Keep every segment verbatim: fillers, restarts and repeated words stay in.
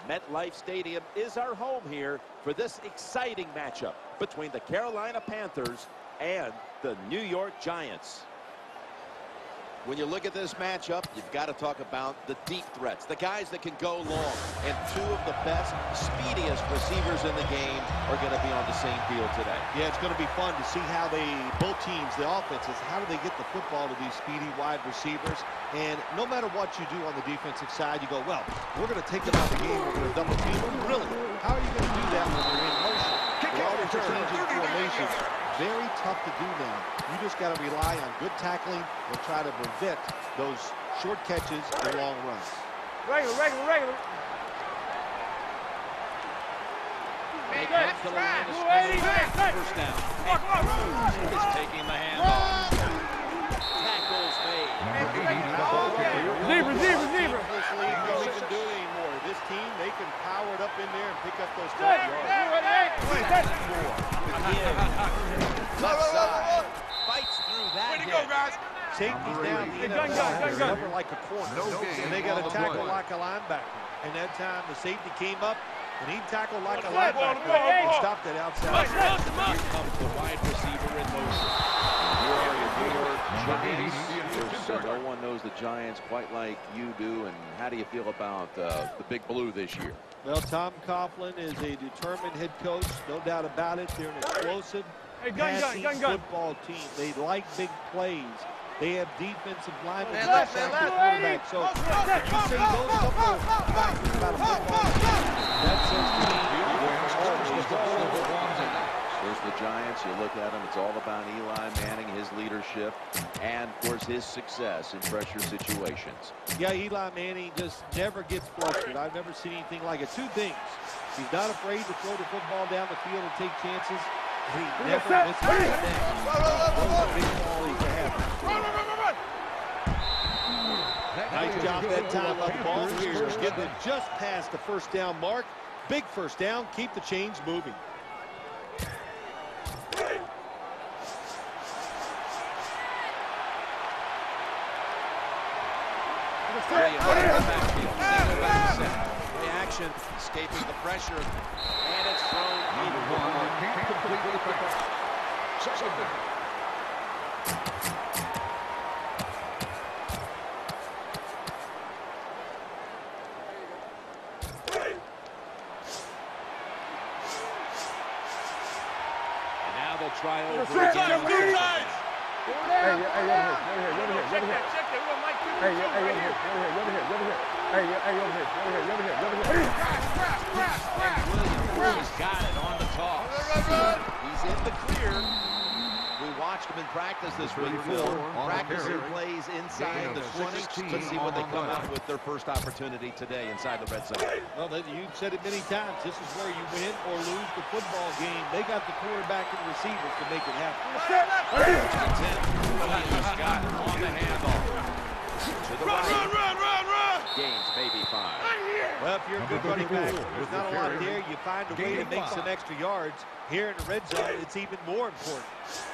MetLife Stadium is our home here for this exciting matchup between the Carolina Panthers and the New York Giants. When you look at this matchup, you've got to talk about the deep threats, the guys that can go long. And two of the best, speediest receivers in the game are going to be on the same field today. Yeah, it's going to be fun to see how they, both teams, the offenses, how do they get the football to these speedy wide receivers. And no matter what you do on the defensive side, you go, well, we're going to take them out of the game, we're going to double team them. Really, how are you going to do that when you're in motion? We're always changing formation. Very tough to do now. You just got to rely on good tackling and try to prevent those short catches and long runs. Regular, regular, regular. He comes to the line of scrimmage. First down. And Cruz is taking the handoff. Tackles made. Zebra, zebra, zebra. This league, no, they can do it anymore. This team, they can power it up in there and pick up those tough yards. Left side. Fights through that. Way to go, guys. Safety's down. The Gun, gun, gun, gun. cover like a corner. No and they got to tackle like a linebacker. And that time, the safety came up, and he tackled like a linebacker and stopped it outside. Here comes the wide receiver in motion. Here are your New York Giants. No one knows the Giants quite like you do. And how do you feel about uh, the Big Blue this year? Well, Tom Coughlin is a determined head coach, no doubt about it. They're an explosive Hey, gun, gun, passing gun, gun. football team. They like big plays. They have defensive linemen, Man, left left, side man, quarterback. So you say those couple of factors about a football team, that says to me, There's the Giants. You look at them, it's all about Eli Manning, his leadership, and, of course, his success in pressure situations. yeah, Eli Manning just never gets flustered. I've never seen anything like it. Two things. He's not afraid to throw the football down the field and take chances. He never misses a snap. Big ball he can have. Nice job that time on the ball. Here's getting it just past the first down mark. Big first down. Keep the chains moving. Reaction, escaping the pressure, and it's thrown into the And now they'll try over Check, check, again. check, check. Hey, hey, over here, over here, over here, over here, over here. Check that, we'll Mike Hey, hey, over here, over here, over here, over here. Hey, hey, over here, over here, over here, over here. He's got it on the toss. He's in the clear. We watched him in practice this week, Phil. Practicing plays inside the twenty. Let's see what they come out with their first opportunity today inside the red zone. Well, you've said it many times. This is where you win or lose the football game. They got the quarterback and receivers to make it happen. He's got it on the handoff. To the right. Run, run, run, run! Gains maybe five. Well, if you're a good running back, there's not a lot there. You find a way to make some extra yards. Here in the red zone, it's even more important.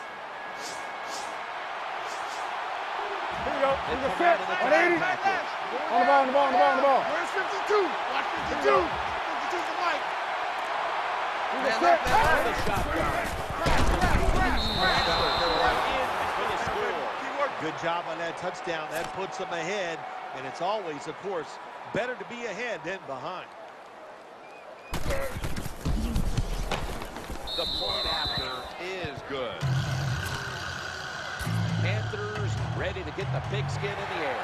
Here we go. They Here's a come fit. out in the On tight eighty. package. On the ball, on the ball, on the ball, on the ball. Where's fifty-two? Watch fifty-two. fifty-two for Mike. Here's a fit. The shotgun. Good job on that touchdown. That puts them ahead. And it's always, of course, better to be ahead than behind. The point after is good. Panthers ready to get the pigskin in the air.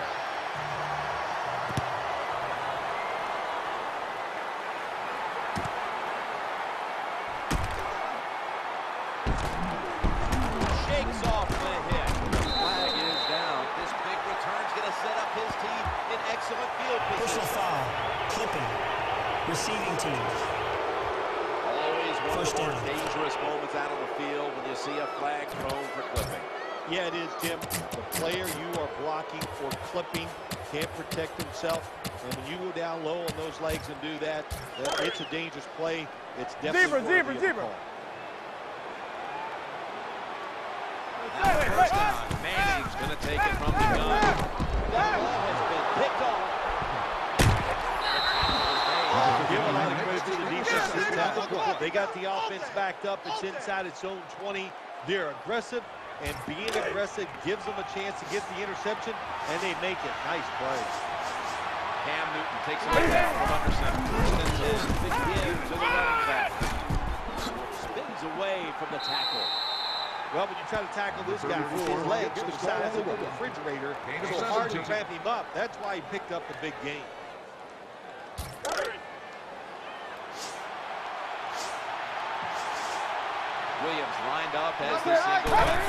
Shakes off the hit. The flag is down. This big return's going to set up his team in excellent field position. Personal foul, clipping, receiving team. Always one First of the more down. dangerous moments out on the field when you see a flag thrown for clipping. Yeah, it is, Jim. The player you are blocking or clipping can't protect himself. And when you go down low on those legs and do that, that it's a dangerous play. It's definitely Zebra, worthy zebra, of the zebra. call. First down. Manning's going to take it from the gun. That ball has been picked off. Give They got the offense backed up. It's inside its own twenty. They're aggressive, and being aggressive gives them a chance to get the interception, and they make it. Nice play. Cam Newton takes it down from under center. Sends his big give to the running back. Spins away from the tackle. Well, when you try to tackle this guy, his legs are the size of a refrigerator. So hard to wrap him up. That's why he picked up the big game. Williams lined up as the single back.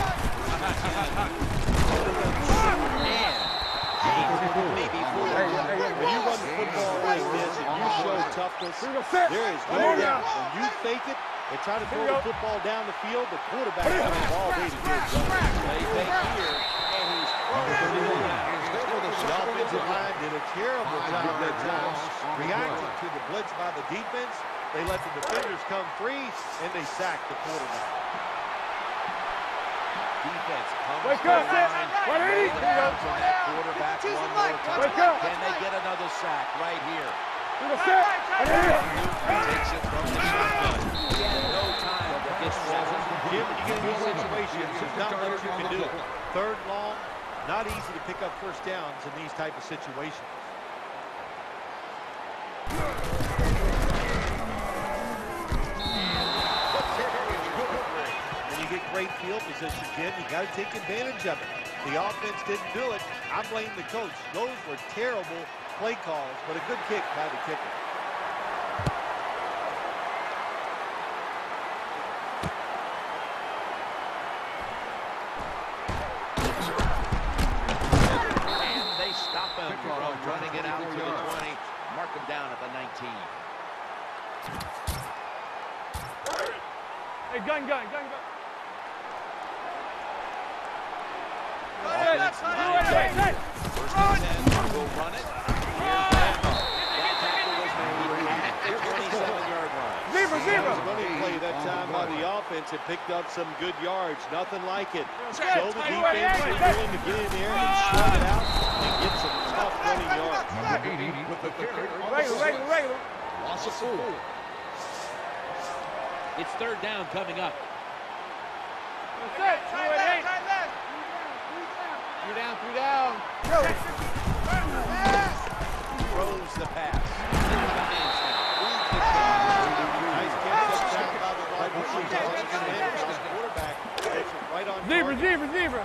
Maybe when you run the football like this and you show toughness, there is no doubt. When you fake it and try to throw the football down the field, the quarterback has the ball ready to get done. They fake here, and he's thrown. The offensive line did a terrible job that time reacting to the blitz by the defense. They let the defenders come free, and they sacked the quarterback. Defense comes Wake to up, the line. one eighty. Roll it out to that quarterback one more time. Wake up. Can they get another sack right here? Newton takes it from the shotgun. He had no time to get settled. Jim, when you get in these situations, there's not much you can do. Third long, not easy to pick up first downs in these type of situations. When you get great field position, Jim, you got to take advantage of it. The offense didn't do it. I blame the coach. Those were terrible play calls, but a good kick by the kicker. And they stop him from running it out to the twenty. Mark him down at the nineteen. Hey, gun, gun, gun, gun. Offense line up. First and ten, we'll run it. Here's Bama. That tackle was made at the twenty-seven yard line. Zebra, zebra. Running play that time by the offense. It picked up some good yards. Nothing like it. Show the defense they're willing to get in there and slug it out and get some tough running yards. Regular, regular, regular. Loss of four. It's third down coming up. That's it. Two and eight. Three down, three down. Throws the pass. Nice catch up down by the wide receiver. The quarterback takes it right on Zebra, target. zebra, zebra.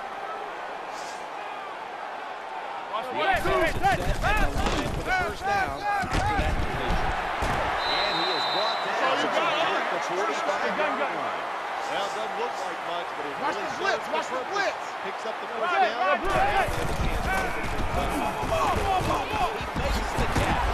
Watch The the way. offense is set at the line for the first down after that position. And he is brought down at the forty-five yard line. Well, it doesn't look like much, but it Watch really the blitz, serves watch the purpose. blitz. Picks up the first Hey, down. hey, hey, hey. And a chance to open things up. He makes the catch.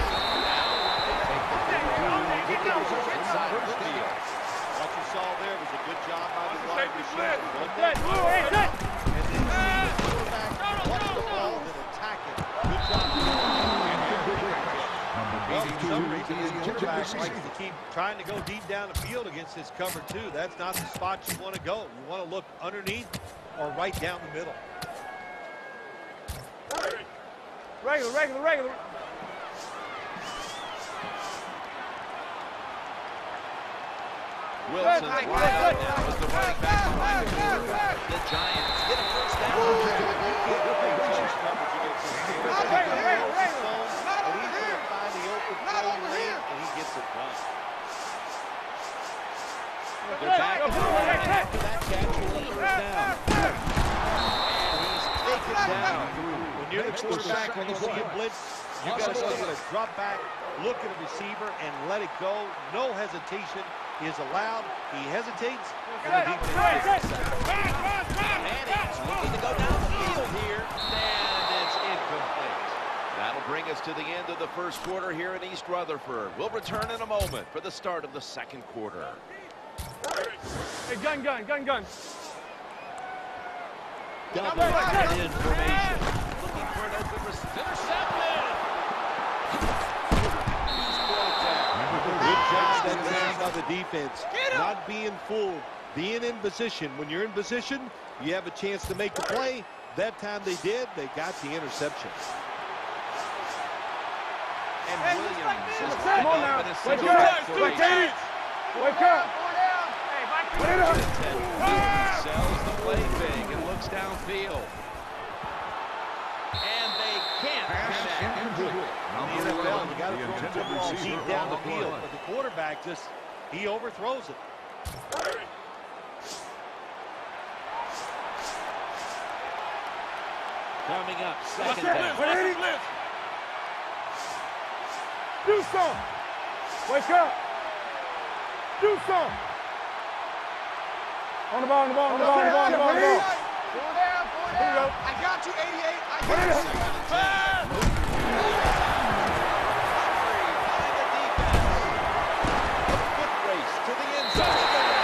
Inside the field. What you saw there was a good job by the wide receiver. One Set, day, two, eight, set. and then see the quarterback watch the ball and attack it. Good job. Well, for some reason, this quarterback likes to keep trying to go deep down the field against this cover two. That's not the spot you want to go. You want to look underneath or right down the middle. Regular, regular, regular. Wilson's lined up now as the running back behind the quarterback. The Giants get a first down. Regular, regular, regular. But he's going to find the open throw lane, and he gets it done. They're back in the line, and after that catch, we'll let first down. And he's taken down. When you're the quarterback and you see a blitz, you got to be able to drop back, look at a receiver, and let it go. No hesitation is allowed. He hesitates, and the defense takes the sack. And he's looking to go down the field here, and it's incomplete. That'll bring us to the end of the first quarter here in East Rutherford. We'll return in a moment for the start of the second quarter. Hey, gun, gun, gun, gun. Double tight end formation. Looking for an open receiver. Intercepted. He's brought down. Good job that time by the defense. Not being fooled, being in position. When you're in position, you have a chance to make the play. That time they did. They got the interception. And Williams is Come on lined now. up in a Wake single up. back formation. Wake up. Put it up. Sells the play big and looks downfield. And they can't connect. In the N F L, you got to throw the football deep down the field, but the quarterback just, he overthrows it. Coming up, second down. Do some. Wake up. Do some. On the ball, on the ball, on the ball, on the ball, on the ball, on the ball. Four down, four down. I got you, eighty-eight. I got you. Foot race to the end zone.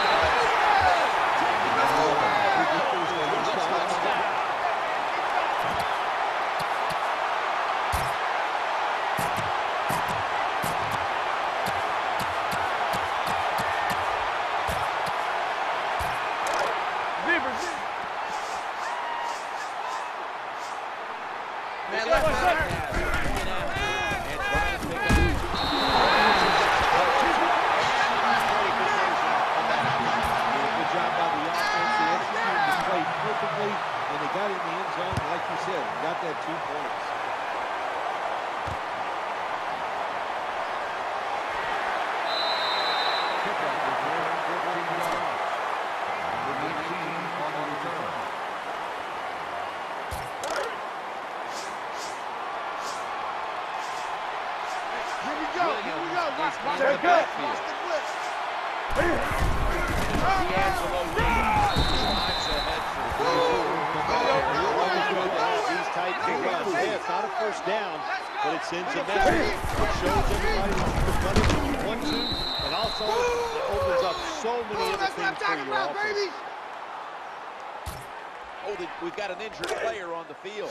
We've got an injured player on the field.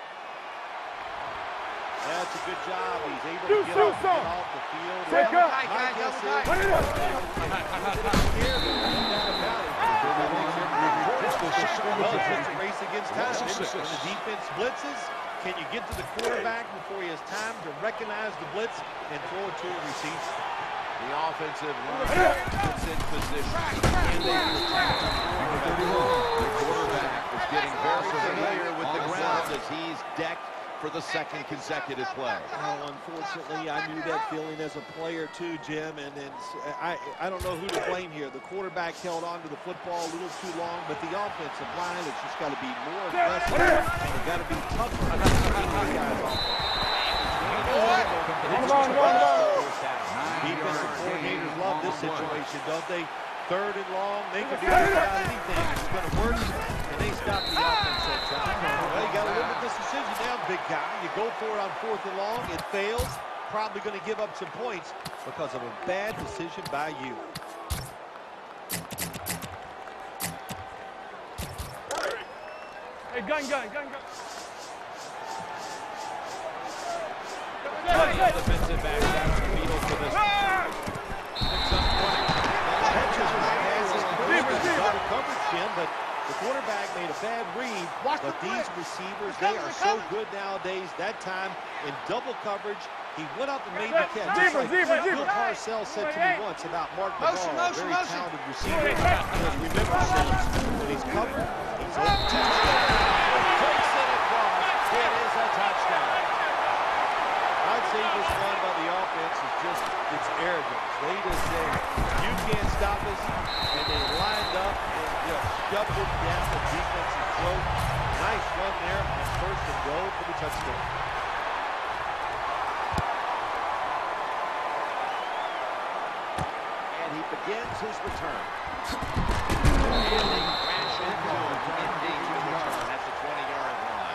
That's a good job. He's able to get off, get off the field. Take up. My guess is Put it up. Well, it's just a race against time. When the defense blitzes, can you get to the quarterback before he has time to recognize the blitz and throw it to a receiver? The offensive line gets in position. And they the quarterback is getting very familiar with the ground as he's decked for the second consecutive play. Oh, unfortunately, I knew that feeling as a player too, Jim, and, and I, I don't know who to blame here. The quarterback held on to the football a little too long, but the offensive line has just got to be more aggressive, and they've got to be tougher on these guys off. Defensive coordinators love this situation, don't they? Third and long, they can do about anything. It's going to work, and they stop the offense that time. Well, you got to look at this decision now, big guy. You go for it on fourth and long, it fails. Probably going to give up some points because of a bad decision by you. Hey, gun, gun, gun, gun. Defensive back down the field for this. Coverage, Jim, but the quarterback made a bad read. But these receivers, they are so good nowadays. That time in double coverage, he went up and made the catch. Just like Bill Parcells said to me once about Mark Navarro, a very talented receiver. Because remember, Sims, when he's covered, he's up to Takes it across. It is a touchdown. I'd say this run by the offense is just, it's arrogance. They just say, you can't stop us, and they lined up and just shoved it down the defense's throat. Nice run there on first and goal for the touchdown. And he begins his return. And they crash into him in danger return at the twenty-yard line.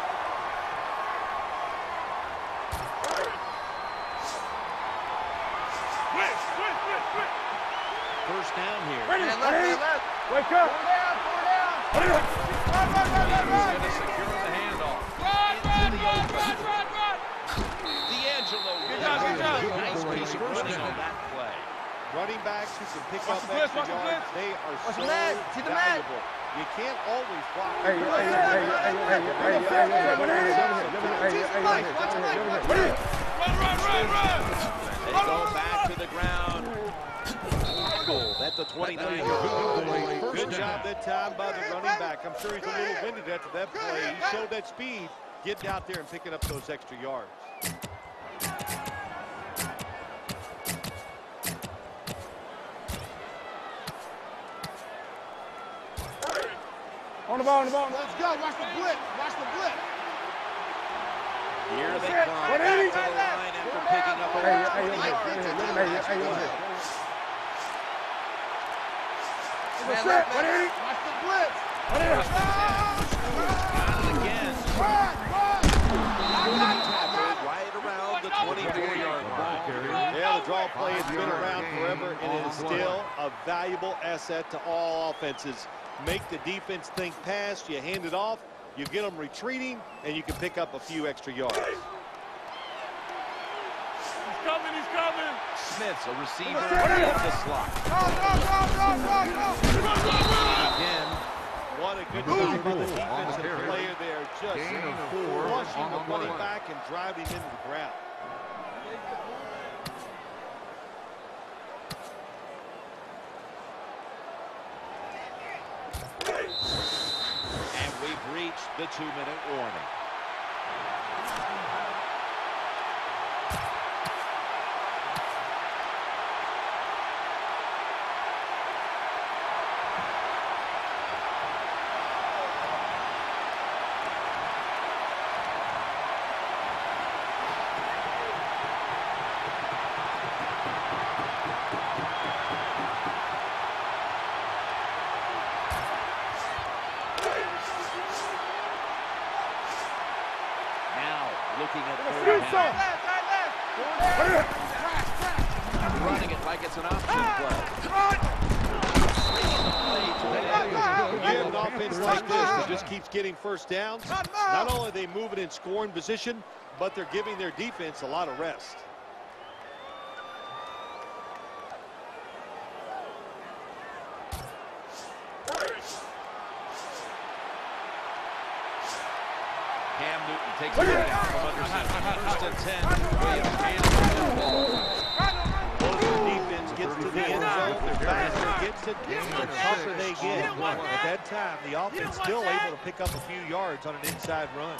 First down here. Ready, Man, ready. left, left. Wake up. Four down, four down. Put it up. Run, run, run, run, He's run. going to secure the handoff. Run, run, run, run, run, run. D'Angelo. Good job, good job. Nice piece of running on that play. Running backs who can pick Watch up the blitz, extra watch the yards, blitz. they are Watch so the man. See the man. valuable. You can't always block. Hey, hey, hey, hey, hey, hey, hey, hey, hey, what it is? Hey, hey, hey, Watch the hey, leg, watch what the it leg. is? Run, run, run, run. They go back to the ground. tackled at the twenty-nine yard line. Good job that time by the running back. I'm sure he's a little winded after that play. He showed that speed, getting out there and picking up those extra yards. On the ball, on the ball. Let's go. Watch the blitz. Watch the blitz. Here they come back to the line after picking up a Hey, hey, twenty hey, yard hey, gain. hey, hey, hey, hey. Man, let, let, watch the blitz. Got it again. Run, run. Tackled right around the twenty-four yard line. Yeah, the draw play has been around forever, and it is still a valuable asset to all offenses. Make the defense think pass, you hand it off, you get them retreating, and you can pick up a few extra yards. He's coming, he's coming. Smith's a receiver in the slot. Go, go, go, go, go, go. Again, What a good job by the defensive player there, just flushing the running back and driving him into the ground. and we've reached the two-minute warning. Looking at third down. Running it like it's an option play. When you have an offense like this that just keeps getting first downs, not only are they moving in scoring position, but they're giving their defense a lot of rest. Takes it down from under center. First and ten. Williams hands the football. Closer defense gets to the end zone, the faster it gets it, the tougher they get. At that time, the offense still able to pick up a few yards on an inside run.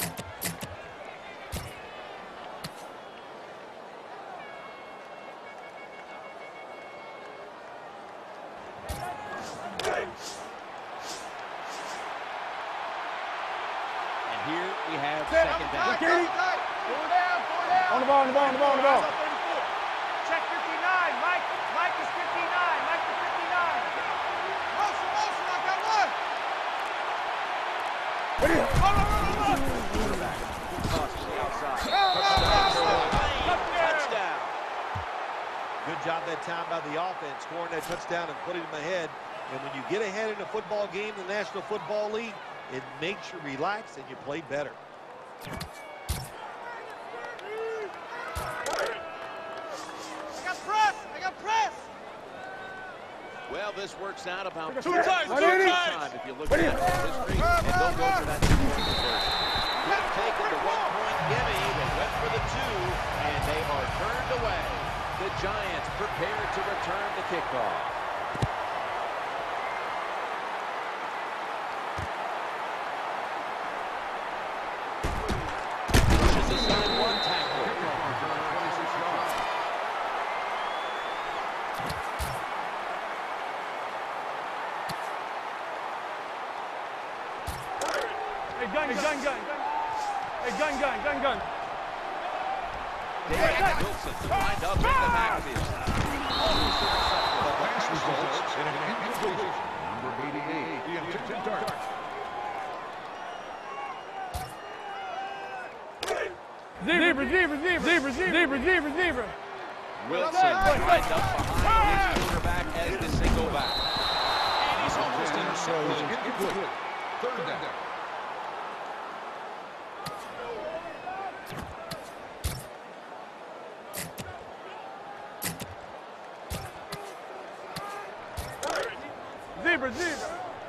Here we have second down. Four down, four down. On the ball, on the ball, on the ball, on the ball. Check fifty-nine. Mike, Mike is fifty-nine. Mike is fifty-nine. Motion, motion, I got one. What is it? Run, run, run, run. Quarterback. Toss to the outside. Touchdown. Good job that time by the offense, scoring that touchdown and putting them ahead. And when you get ahead in a football game, the National Football League, it makes you relax and you play better. I got press. I got press. Well, this works out about Two times, two times. if you look at the history, and they'll go for that two-point conversion. Good take with the one-point gimme. They went for the two, and they are turned away. The Giants prepared to return the kickoff. Hey, gun, gun, gun, gun. Hey, gun, gun, gun, gun. David Wilson to wind up in the backfield. The pass results in an incompletion. Number eighty-eight, the attempted dart. Zebra, zebra, zebra, zebra, zebra, zebra, zebra. Wilson lined up behind his quarterback as the single back. And he's almost intercepted. Incomplete. Third down. Zebra, zebra.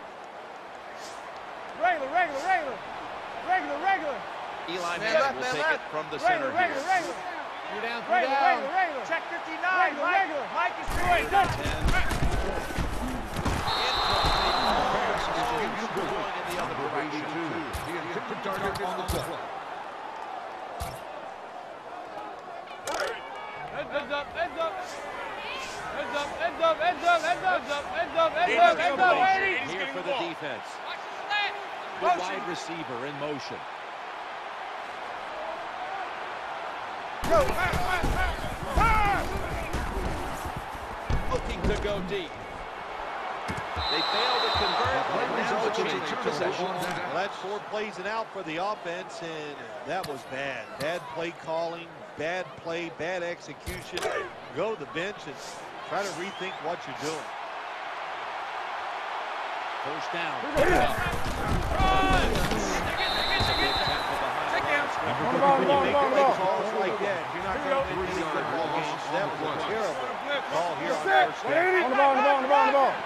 Regular, regular, regular. Regular, regular. Eli Man, Manning left, will man, take left. it from the Regular, center regular, here. regular. Three down, three Regular, down. regular, regular. Check fifty-nine. Regular, Mike, regular. Mike is doing ten. target on the play. Heads up, heads up. Heads up, heads up, heads up, heads up, heads up, heads up, heads up, heads up. Here for the defense. The wide receiver in motion. Looking to go deep. They fail to convert, and now a change of possession. Well, that's four plays and out for the offense, and that was bad. Bad play calling, bad play, bad execution. Go to the bench and try to rethink what you're doing. First down. On the ball, on the ball, on the ball, on the ball. Calls like that, you're not going to win any football games. That was a terrible call here on first down. On the ball, on the ball, on the ball, on the ball.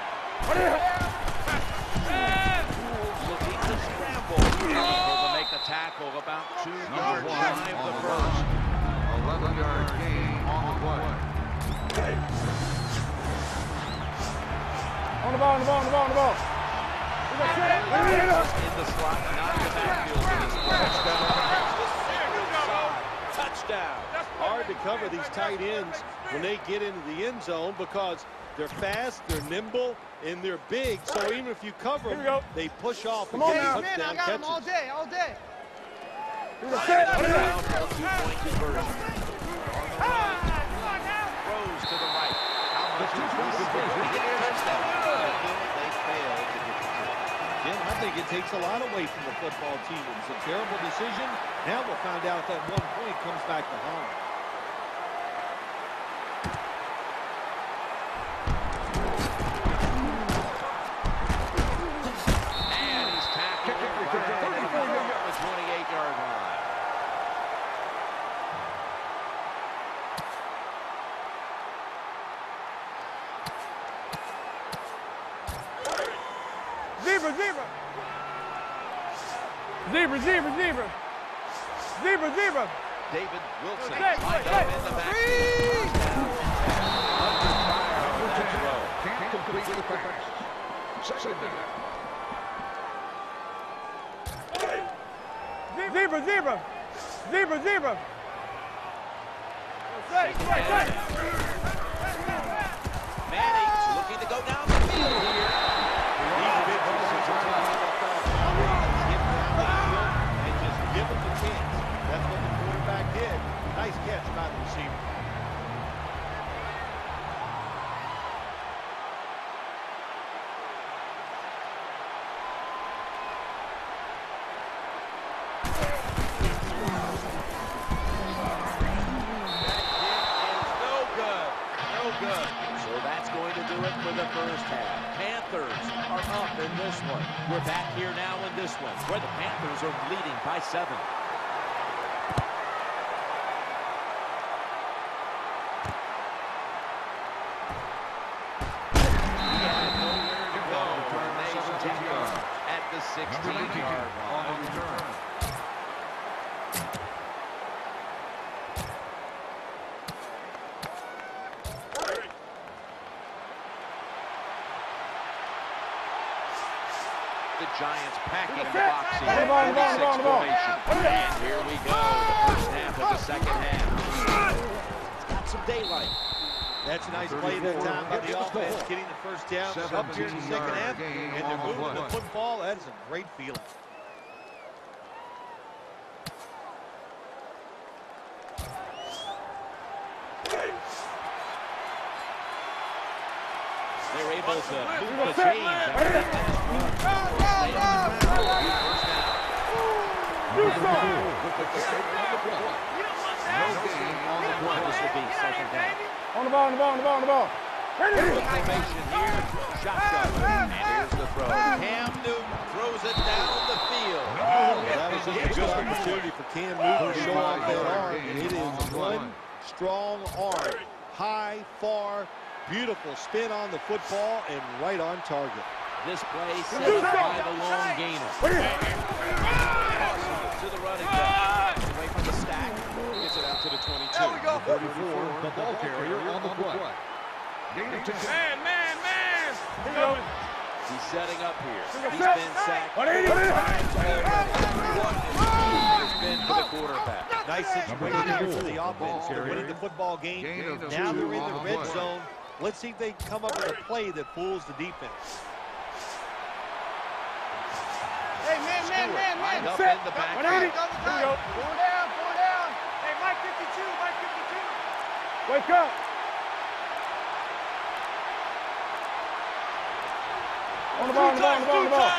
Looking to scramble. Able to make the tackle about two yards shy of the first. eleven yard gain on the play. On the ball, on the ball, on the ball, on the ball. In the slot, not in the backfield for this play. Touchdown. Hard to cover these tight ends when they get into the end zone because they're fast, they're nimble, and they're big. So even if you cover them, they push off and get touchdown catches. all day, all day. Two-point conversion. Throws to the right. How much is They failed to get the kick. Jim, I think it takes a lot away from the football team. It's a terrible decision. Now we'll find out if that one point comes back to haunt. And he's tackled right at the twenty-eight yard line. Zebra, zebra. Zebra, zebra, zebra. Zebra, zebra. David Wilson Hey, lined hey, up in the backfield. Under fire on that throw. Can't complete the pass. Second down. Zebra, zebra. Zebra, zebra. Manning's looking to go down the field here. These big positions are taking N F L players, get down the field and just give them the chance. That's what the quarterback did. Nice catch by the receiver. For the first half. Panthers are up in this one. We're back here now in this one, where the Panthers are leading by seven. He had nowhere to go. Termination tackle at the sixteen yard line. On the return. The Giants packing the box here. forty-six formation. And here we go. The first half of the second half. It's got some daylight. That's a nice play that time by the offense, getting the first down up here in the second half, and they're moving the football. That is a great feeling. They're able to move the chains. This will be second down. On the ball, on the ball, on the ball, on the ball. Formation here. Shotgun. And here's the throw. Cam Newton throws it down the field. That was just a good opportunity for Cam Newton to show off that arm. And it is one strong arm. High, far, beautiful spin on the football and right on target. This play set up by the long gainer. To the running back. Away from the stack. Gets it out to the twenty-two. There we go. thirty-four, the ball carrier on the play. Man, man, man. He's setting up here. He's Set. been sacked. one eighty. Four times already. What situation here for the offense. They're winning the football game. Now they're in the red zone. Let's see if they come up with a play that fools the defense. Hey, man, man, man, man. Up in the back. Four down, four down. Hey, Mike fifty-two, Mike fifty-two. Wake up. On the ball, on the ball, on the ball, on the ball.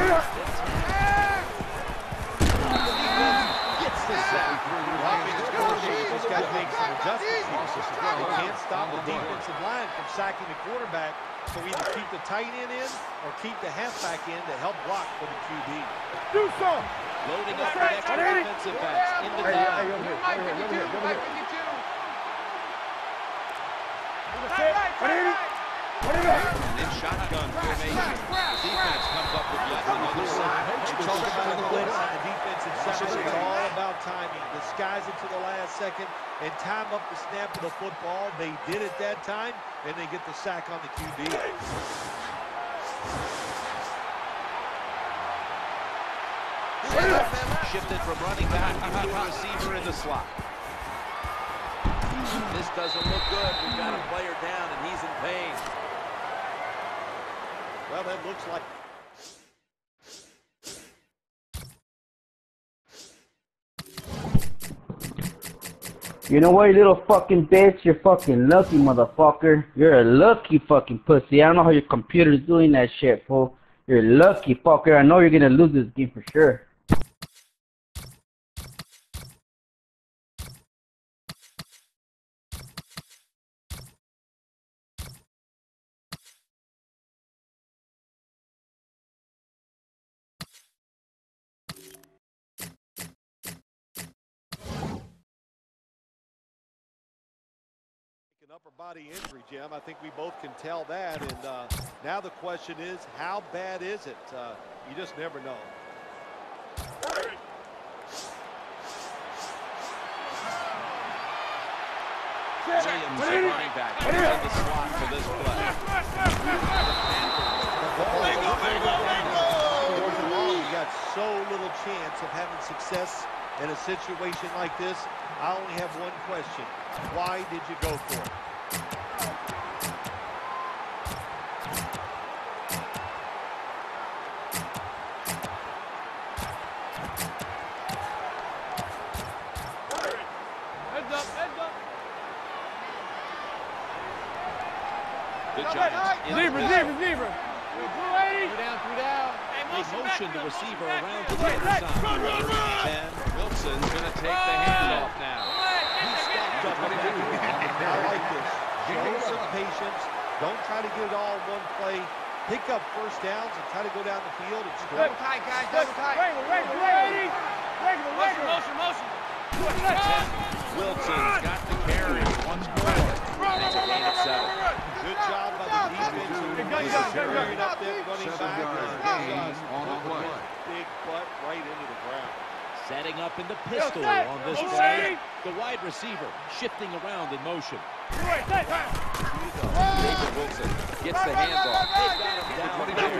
Gets the sack. These guys make some adjustments. They can't stop the defensive line from sacking the quarterback. So either keep the tight end in or keep the halfback in to help block for the Q B. Do something. Loading up the extra defensive backs in the dive. Mike fifty-two, Mike fifty-two. Right, right, right, right. In shotgun formation. Defense comes up with yet another sack. You talk about the blitz on the defensive side. It's all about timing. Disguise it to the last second and time up the snap of the football. They did it that time, and they get the sack on the Q B. Shifted from running back to a receiver in the slot. This doesn't look good. We've got a player down, and he's in pain. Well, that looks like... You know what, you little fucking bitch? You're fucking lucky, motherfucker. You're a lucky fucking pussy. I don't know how your computer's doing that shit, fool. You're lucky, fucker. I know you're gonna lose this game for sure. Upper body injury, Jim. I think we both can tell that. And uh, now the question is, how bad is it? Uh, you just never know. Williams, the running back, in the slot for this play. You got so little chance of having success in a situation like this. I only have one question. Why did you go for it? Heads up, heads up. The Giants in Zebra, the zebra, zebra. Three down, three down. They motion the receiver around to the other side. And Wilson's going to take the handoff now. He stopped up on that. I like this. Show some patience. Don't try to get it all in one play. Pick up first downs and try to go down the field and score. Double tight, guys, double tight. Regular, regular, regular. Regular, regular. Motion, motion, motion. Wilson's got the carry once more. Makes a gain of seven. Good job by the defense. Carrying up that running back. On the play. Big butt right into the ground. Setting up in the pistol on this play. The wide receiver shifting around in motion. David Wilson gets the handoff. They've got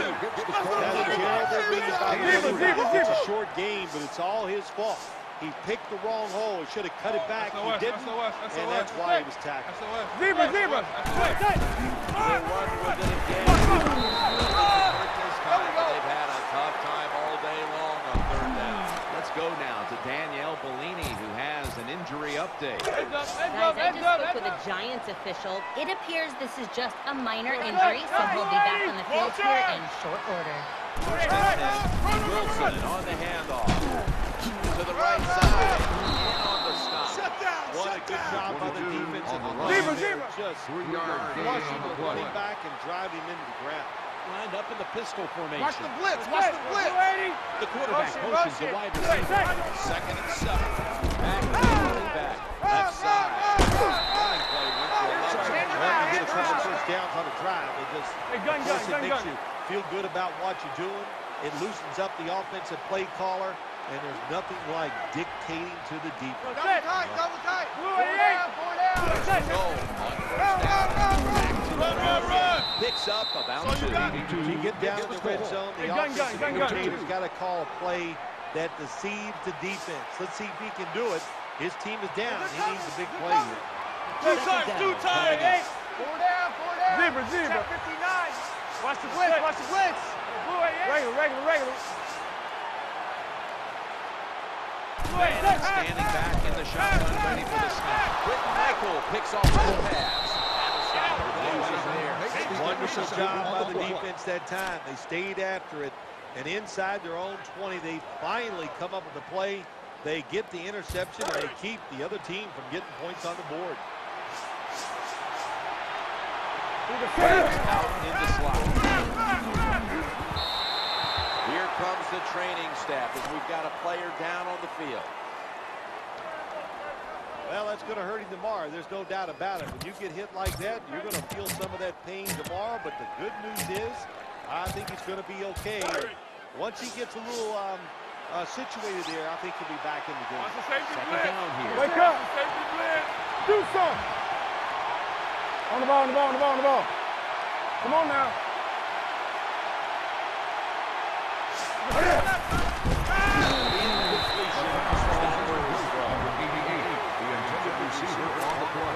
him down. It's a short game, but it's all his fault. He picked the wrong hole. He should have cut it back. He didn't, and that's why he was tackled. Zebra, zebra. They'll run with it again. They've had a tough time all day long on third down. Let's go now to Danielle Bellini, who has an injury update. Heads up, heads Guys, up, I heads just up, spoke heads with a up. Giants official. It appears this is just a minor injury, so he'll be back on the field here in short order. Wilson on the handoff. To the right side. In on the stop. Shut down. What a good job by the defensive line. Zebra, zebra. Just Three-yard gain flushing on the the play. running back and driving him into the ground. Lined up in the pistol formation. Watch the blitz. Watch the blitz. The quarterback Motion, motions the motion. wide receiver. Second and seven. Back to the running back. Left side. Running play went for a touchdown. Well, you get a couple first downs on a drive. It just, Hey, gun, of gun, course, gun, it makes gun. you feel good about what you're doing. It loosens up the offensive play caller, and there's nothing like dictating to the defense. Double tight, double tight. Blue eighty-eight. Four down. Go on first down. Run, run, run. Picks up about So you two. got If you get down in the red zone, the Hey, gun, gun, offensive gun, gun. coordinator's got to call a play that deceives the defense. Let's see if he can do it. His team is down. He needs a big play here. Two times, two times. Hey, four down, four down. Zebra, zebra. fifty-nine. Watch the blitz, watch the blitz. Regular, regular, regular. Standing back in the shotgun, ready for the snap. Britton Michael picks off the pass. Wonderful job by the defense that time. They stayed after it, and inside their own twenty, they finally come up with the play. They get the interception, and they keep the other team from getting points on the board. Out in the slot. Here comes the training staff as we've got a player down on the field. Well, that's going to hurt him tomorrow. There's no doubt about it. When you get hit like that, you're going to feel some of that pain tomorrow. But the good news is, I think he's going to be okay. Once he gets a little um, uh, situated there, I think he'll be back in the game. Second down here. Wake up. Do something. On the ball, on the ball, on the ball, on the ball. Come on now. Receiver on the play.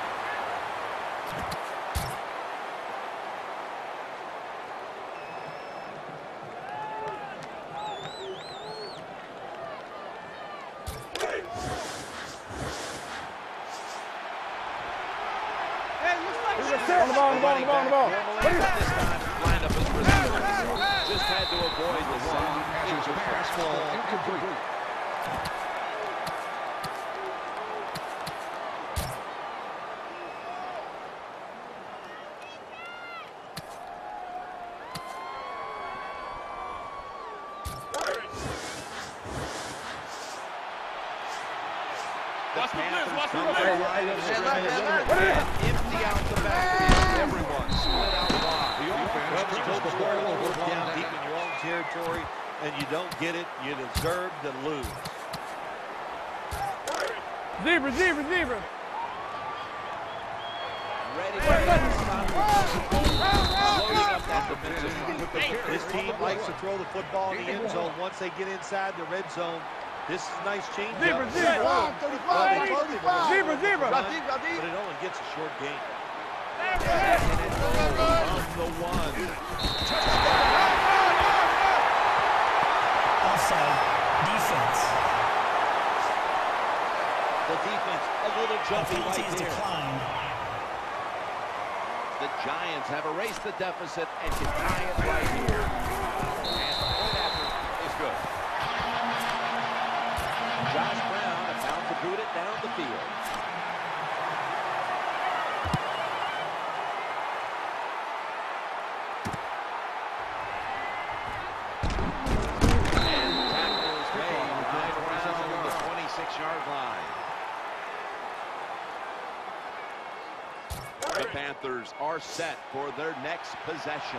On the ball, on the ball, on the ball, on the ball. This time, lined up as receiver. Just had to avoid the same. Catches a pass ball incomplete. Watch the blitz, watch the blitz. Empty out the backfield. Everyone split out wide. The offense turns the ball over down deep in your own territory, and you don't get it, you deserve to lose. Zebra, zebra, zebra. Ready to stop. Loading up that defensive front. This team likes to throw the football in the end zone once they get inside the red zone. This is a nice change. Zebra, zebra. Zebra, zebra. But it only gets a short gain. On the one. Offside. Defense. The defense a little jumpy Penalties right there. declined. The Giants have erased the deficit and can tie it right here. And the point after is good. Josh Brown about to boot it down the field. And tackles made right around the twenty-six yard line. The Panthers are set for their next possession.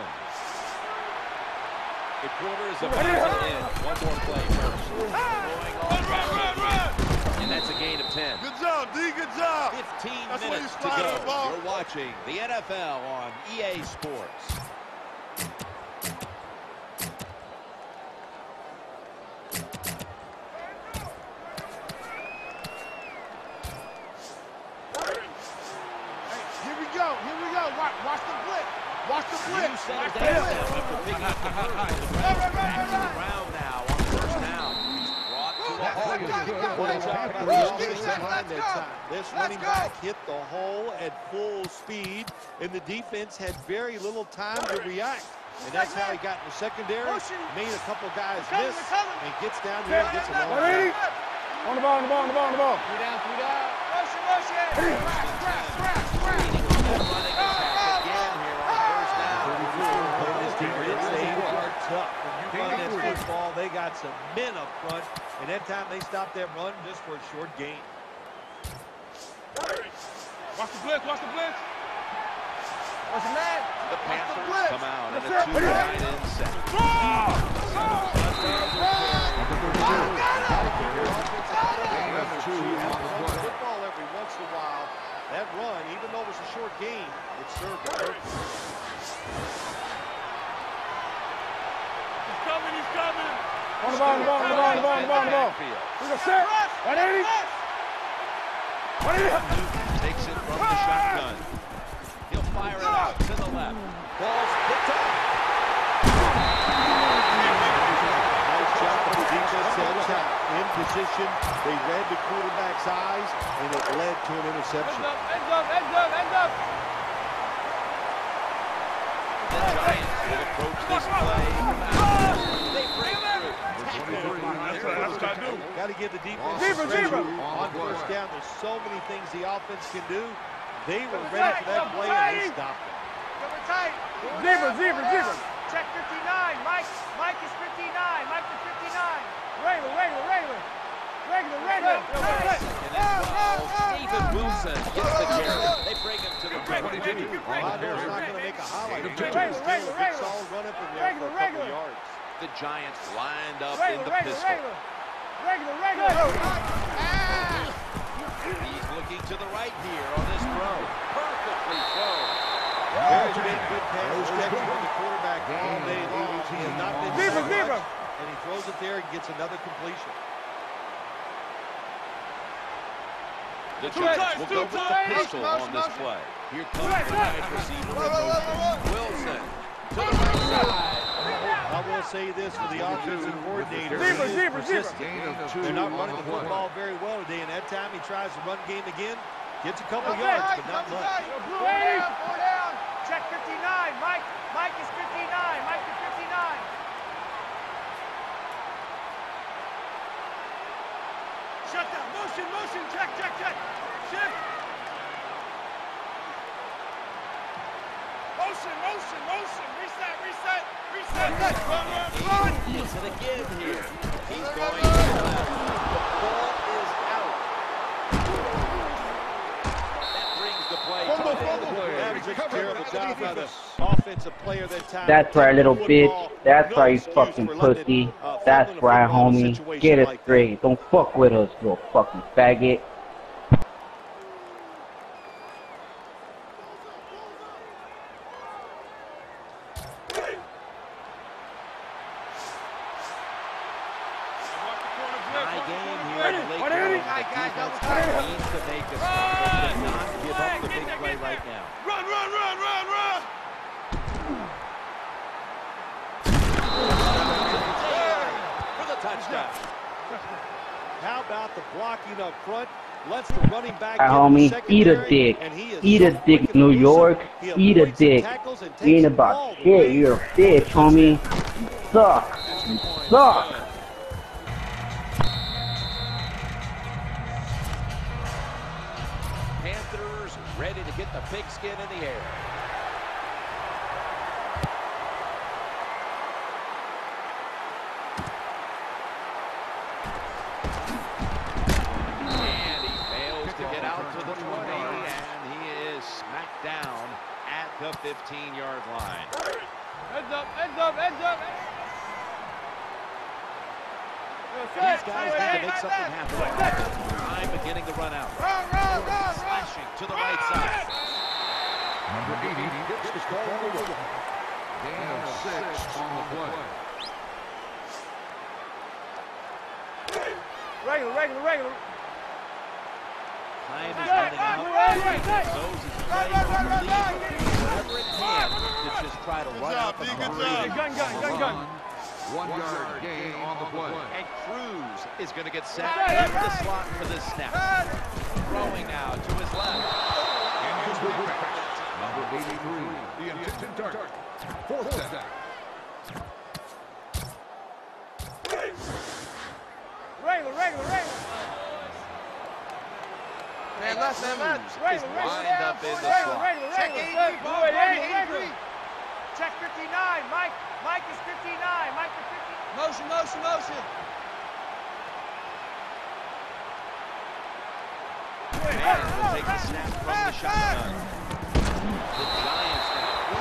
The quarter is about to end. One more play first. Going on. Run, run, run. And that's a gain of ten. Good job, D. Good job. fifteen That's why minutes you to slide go. the ball. You're watching the N F L on E A Sports. Here we go. Here we go. Watch, watch the blitz. Watch the blitz. You settle Watch the down blitz. now after picking up the first. Run, run, run, Back to run, the ground now on first down. Brought to a That play is good. Good job by the offensive line that time. This running back hit the hole at full speed, and the defense had very little time to react. And that's how he got in the secondary, made a couple guys miss, and gets down here and gets a long Ready? run. On the ball, on the ball, on the ball, on the ball. Three down, three down. Motion, motion. Running attack again here on first down. This defense, they are tough. When you run this football, they got some men up front, and that time they stopped that run just for a short gain. Watch the blitz, watch the blitz. What's the man? The Panthers come out and a That's it. two tight end set. Football every once in a while, that run, even though it was a short game, it served a purpose. He's coming, he's coming. On the ball, on the ball, on the ball, on the ball, on the ball, on the ball. We're going to set. one eighty. Takes it from the shotgun. He'll fire it out to the left. Ball's picked up. Nice job of the defense head top. In position, they read the quarterback's eyes, and it led to an interception. Ends up, ends up, ends up, ends up. The Giants will approach this play. They break through. Got to give the defense Zebra, zebra. on first down. There's so many things the offense can do. They were ready for that play, and they stopped it. Cover tight. Zebra, zebra, zebra. Check fifty-nine. Mike, Mike is fifty-nine. Mike is fifty-nine. Regular, regular, regular. Regular, regular. David Wilson gets the carry. They bring him to the twenty-two. Mondo's not going to make a highlight. Regular, regular, regular. Solid run up in there for a couple of yards. The Giants lined up Regular, in the regular, pistol. regular. Regular, regular. He's looking to the right here on this throw. Perfectly thrown. There's been good pass protection from the quarterback all day long. He has not been Zebra, so zebra. much, and he throws it there and gets another completion. The Giants will go with the pistol on this play. Here comes the wide receiver in motion. Wilson to the right side. I will say this for the offensive coordinator. Zebra, he is zebra, zebra. persistent. They're not running the football very well today, and that time he tries the run game again. Gets a couple yards, but not much. Four down, four down. Check fifty-nine. Mike, Mike is fifty-nine. Mike is fifty-nine. Shut down. Motion, motion. Check, check, check. Shift. Motion, motion, motion. Reset, reset, reset. Run, run, run. Gets it again here. He's going to the left. The ball is out. That brings the play to an end. That was a terrible job by the offensive player that time. That's right, little bitch. That's right, you fucking pussy. That's right, homie. Get it straight. Don't fuck with us, little fucking faggot. How about the blocking up front? Lets the running back Right, homie, eat a dick. Eat a dick, New York. Eat a dick. You ain't about shit. You're a bitch, homie. You suck. You suck. Panthers ready to get the pigskin in the air. Down at the fifteen-yard line. Heads up, heads up, heads up. These guys need to make something happen. Time beginning to run out. Run, run, run, Slashing to the right side. Number eighty gets the call for the gain of six on the play. Regular, regular, regular. Time is running out. Those is playing whatever it can to just try to run out the clock. Gun, gun, gun, gun. One yard gain on the play. And Cruz is going to get set in the slot for this snap. Throwing now to his left. Number eighty-three, the intended target. Fourth down. Regular, regular, regular. Man, left, man, left. Regular, regular. Lined up in the Regular, slot. regular, regular. Regular, regular. Check fifty-nine. Mike, Mike is fifty-nine. Mike is fifty-nine. Motion, motion, motion. Man will take the snap from the shotgun. The Giants now.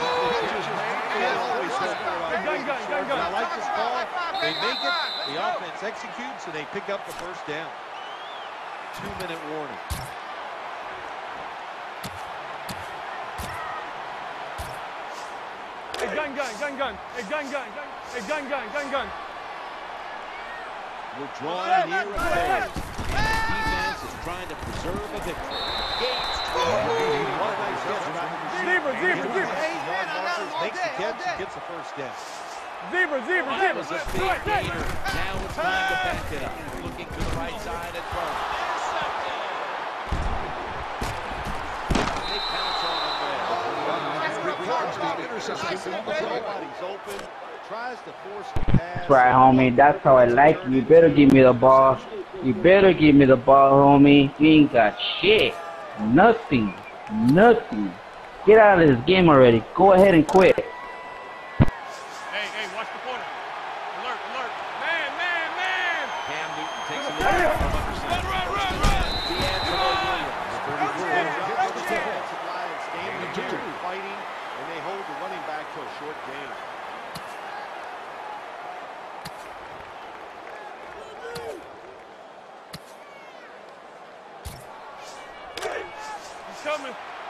Gun, gun, gun, gun. I like this call. They make it. The offense executes, and they pick up the first down. Two-minute warning. Hey, gun, gun, gun, gun. Hey, gun, gun, gun. Hey, gun, gun, gun, gun. We're drawing here at play. Defense is trying to preserve a victory. Gates. Zebra, zebra, zebra. Makes the catch, gets the first down. Zebra, zebra, That zebra. was a big gainer. Now it's time to back it up. Looking to the right side and throw. They pounce on him there. Nobody's open. Tries to force the pass. That's right, homie. That's how I like you. You better give me the ball. You better give me the ball, homie. You ain't got shit. Nothing. Nothing. Get out of this game already. Go ahead and quit. Hey, hey, watch the corner. Alert, alert. Man, man, man. Cam Newton takes a look from under center. Run, run, run. D'Angelo Williams. Defensive line standing here fighting, and they hold the running back to a short game. He's coming.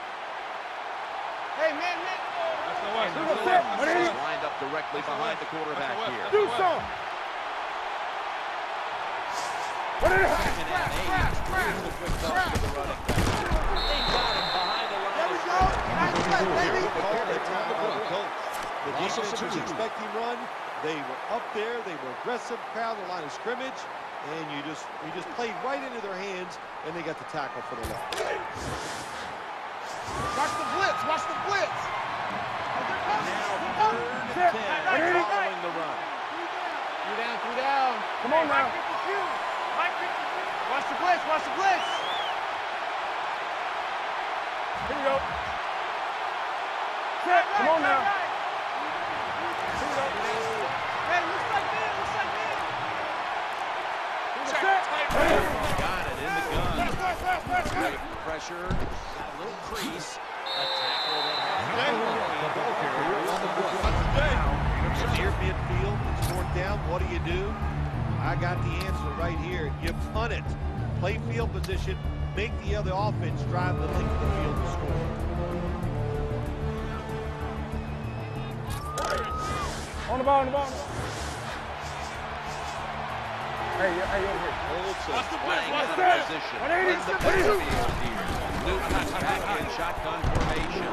Hey, man, man. Lined up directly behind the quarterback here. Do something. What is it? Second and eight. Here's the quick toss to the running back. They got him behind the line. There we go. Nice play, baby. The defense was expecting run. They were up there. They were aggressive, crowd the line of scrimmage, and you just you just played right into their hands, and they got the tackle for the loss. Watch the blitz. Watch the blitz. Now third and ten following the run. Three down, three down. Come on now. Watch the blitz, watch the blitz. Here we go. Set. Come on now. Here we go. Hey, looks like me, looks like me. Set. Got it in the gun. Great pressure. Got a little crease. A tackle that It's near midfield. It's fourth down. What do you do? I got the answer right here. You punt it. Play field position. Make the other offense drive the length of the field to score. On the ball, on the ball. Hey, hey, over here. Olsen playing Watch out that. of position. one eighty, In the one eighty. backfield here. Newton's back in shotgun formation.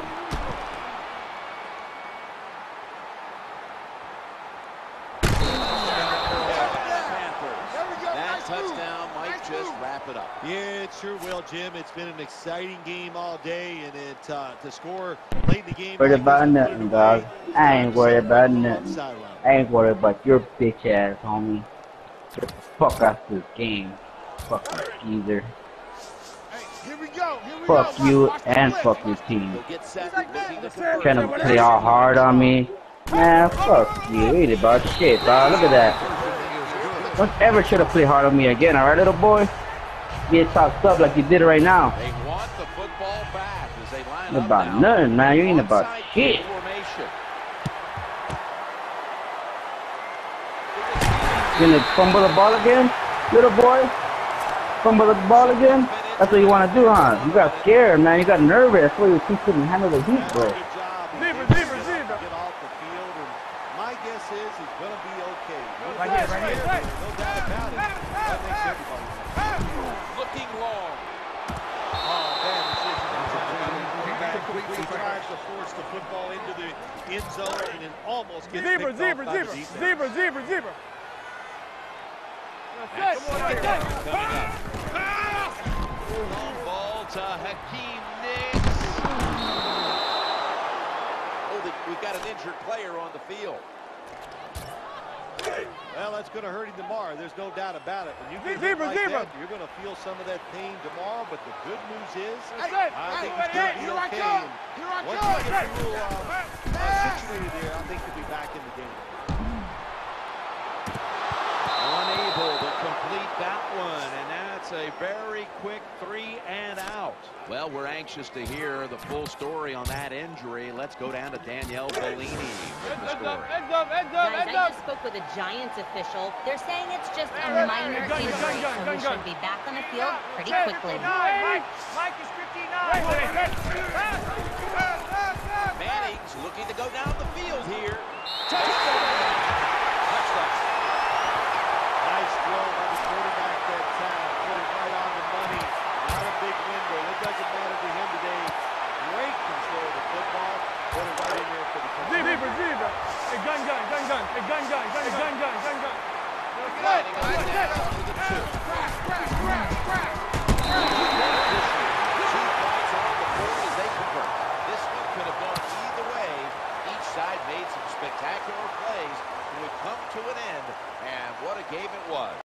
That touchdown might just wrap it up. Yeah, it sure will, Jim. It's been an exciting game all day, and it uh, to score late in the game. Worried like about this, nothing, dog. I ain't worried about nothing. I ain't worried about your bitch ass, homie. Get the fuck out this game. Fucking geezer. Hey, here we go. Here we Fuck go. you Watch the and blitz. fuck your team. They'll get set, looking to convert. Trying to play all hard on me. Man, fuck you. You ain't about shit, dog. Look at that. Don't ever try to play hard on me again, alright, little boy? Get tossed up like you did right now. They want the football back as they line Ain't up about now. nothing, man. You ain't about Onside shit. formation. You gonna fumble the ball again, little boy? Fumble the ball again? That's what you want to do, huh? You got scared, man. You got nervous. That's why you couldn't handle the heat, bro. Good job. Zebra, zebra, zebra. Get off the field, and my guess is he's going to be okay. No Right here, right here. doubt about it. That makes everybody happy. Looking long. Oh, bad decision. He tries to force the football into the end zone and then almost gets Zebra, picked zebra, off by the zebra, defense. zebra, zebra, zebra. That's coming up. Long ball to Hakeem Nicks. Oh, the, we've got an injured player on the field. Well, that's going to hurt him tomorrow. There's no doubt about it. When you get hit Zebra, like zebra. that, you're going to feel some of that pain tomorrow. But the good news is, Hey, I hey, think hey, he's going to hey, be here I okay. come. And Here I once come. he gets a little uh, uh, situated there, I think he'll be back in the game. Unable to complete that one, and that's a very quick three and out. Well, we're anxious to hear the full story on that injury. Let's go down to Danielle Bellini with the Heads up, story. heads up, heads up, Guys, heads I up. just spoke with a Giants official. They're saying it's just a Gun, minor gun, injury, gun, gun, so gun, he gun. should be back on the field pretty Check. quickly. Mike, Mike is fifty-nine. Wait, wait, wait. Manning's looking to go down the field here. Touchdown. Nice throw by the quarterback that time. Put it right on the money. Hey, gun, gun, gun, gun. Hey, gun, gun, gun, gun, gun, gun, gun. Sliding on down to the two. Two points on the board as they convert. This one could have gone either way. Each side made some spectacular plays. It would come to an end, and what a game it was.